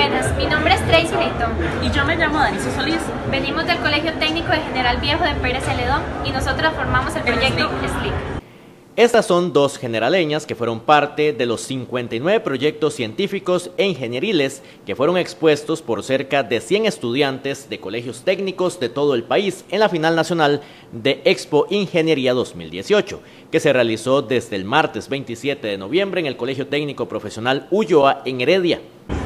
Buenas, mi nombre es Tracy Leitón. Y yo me llamo Daniso Solís. Venimos del Colegio Técnico de General Viejo de Pérez Celedón y nosotros formamos el proyecto SLIC. Estas son dos generaleñas que fueron parte de los 59 proyectos científicos e ingenieriles que fueron expuestos por cerca de 100 estudiantes de colegios técnicos de todo el país en la final nacional de Expo Ingeniería 2018, que se realizó desde el martes 27 de noviembre en el Colegio Técnico Profesional Ulloa en Heredia.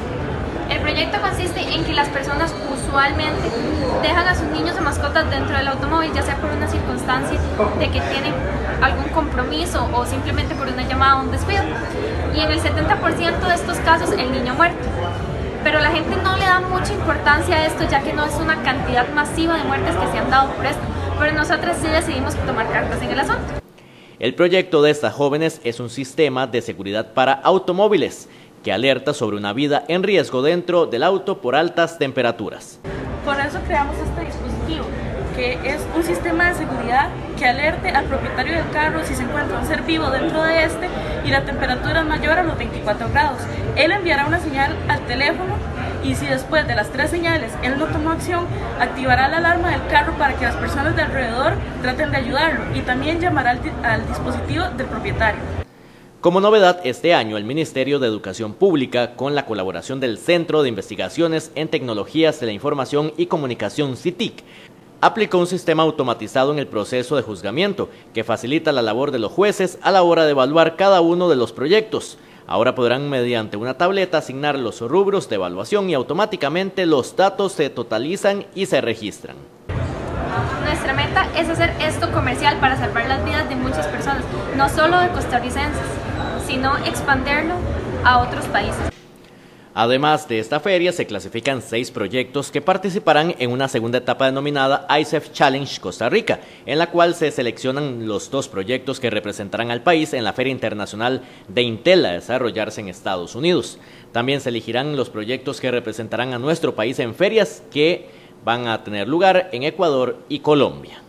El proyecto consiste en que las personas usualmente dejan a sus niños de mascotas dentro del automóvil, ya sea por una circunstancia de que tienen algún compromiso o simplemente por una llamada o un descuido. Y en el 70% de estos casos el niño muerto. Pero la gente no le da mucha importancia a esto, ya que no es una cantidad masiva de muertes que se han dado por esto. Pero nosotros sí decidimos tomar cartas en el asunto. El proyecto de estas jóvenes es un sistema de seguridad para automóviles que alerta sobre una vida en riesgo dentro del auto por altas temperaturas. Por eso creamos este dispositivo, que es un sistema de seguridad que alerte al propietario del carro si se encuentra un ser vivo dentro de este y la temperatura es mayor a los 24 grados. Él enviará una señal al teléfono y si después de las 3 señales él no tomó acción, activará la alarma del carro para que las personas de alrededor traten de ayudarlo y también llamará al dispositivo del propietario. Como novedad, este año el Ministerio de Educación Pública, con la colaboración del Centro de Investigaciones en Tecnologías de la Información y Comunicación CITIC, aplicó un sistema automatizado en el proceso de juzgamiento que facilita la labor de los jueces a la hora de evaluar cada uno de los proyectos. Ahora podrán mediante una tableta asignar los rubros de evaluación y automáticamente los datos se totalizan y se registran. Nuestra meta es hacer esto comercial para salvar las vidas de muchas personas, no solo de costarricenses, sino expandirlo a otros países. Además de esta feria, se clasifican 6 proyectos que participarán en una segunda etapa denominada ICEF Challenge Costa Rica, en la cual se seleccionan los 2 proyectos que representarán al país en la Feria Internacional de Intel a desarrollarse en Estados Unidos. También se elegirán los proyectos que representarán a nuestro país en ferias que van a tener lugar en Ecuador y Colombia.